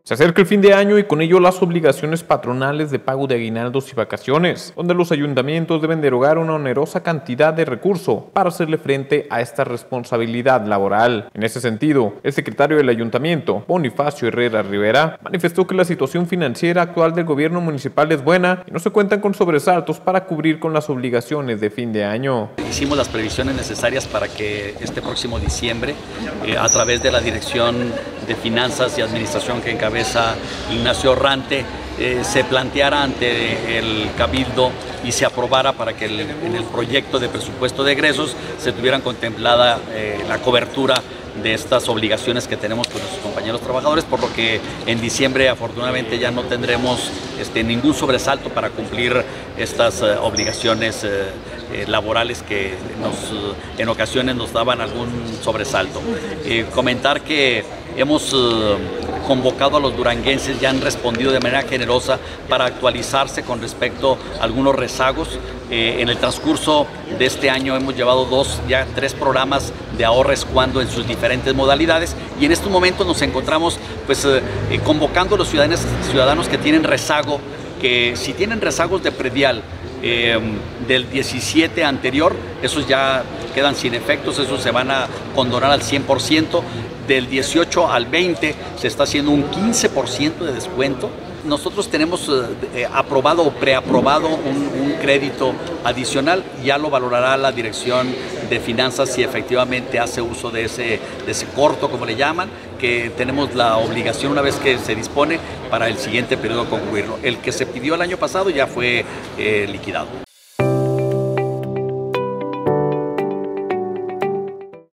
Se acerca el fin de año y con ello las obligaciones patronales de pago de aguinaldos y vacaciones, donde los ayuntamientos deben derogar una onerosa cantidad de recursos para hacerle frente a esta responsabilidad laboral. En ese sentido, el secretario del ayuntamiento, Bonifacio Herrera Rivera, manifestó que la situación financiera actual del gobierno municipal es buena y no se cuentan con sobresaltos para cubrir con las obligaciones de fin de año. Hicimos las previsiones necesarias para que este próximo diciembre, a través de la Dirección de Finanzas y Administración que encabeza Ignacio Orrante, se planteara ante el Cabildo y se aprobara para que en el proyecto de presupuesto de egresos se tuvieran contemplada la cobertura de estas obligaciones que tenemos con nuestros compañeros trabajadores, por lo que en diciembre afortunadamente ya no tendremos ningún sobresalto para cumplir estas obligaciones laborales que en ocasiones nos daban algún sobresalto. Comentar que hemos convocado a los duranguenses, ya han respondido de manera generosa para actualizarse con respecto a algunos rezagos. En el transcurso de este año hemos llevado ya tres programas de ahorres cuando en sus diferentes modalidades, y en estos momentos nos encontramos convocando a los ciudadanos que tienen rezago, que si tienen rezagos de predial del 17 anterior, esos ya quedan sin efectos, esos se van a condonar al 100%. Del 18 al 20 se está haciendo un 15% de descuento. Nosotros tenemos aprobado o preaprobado un crédito adicional, ya lo valorará la Dirección de Finanzas si efectivamente hace uso de ese corto, como le llaman, que tenemos la obligación, una vez que se dispone, para el siguiente periodo concluirlo. El que se pidió el año pasado ya fue liquidado.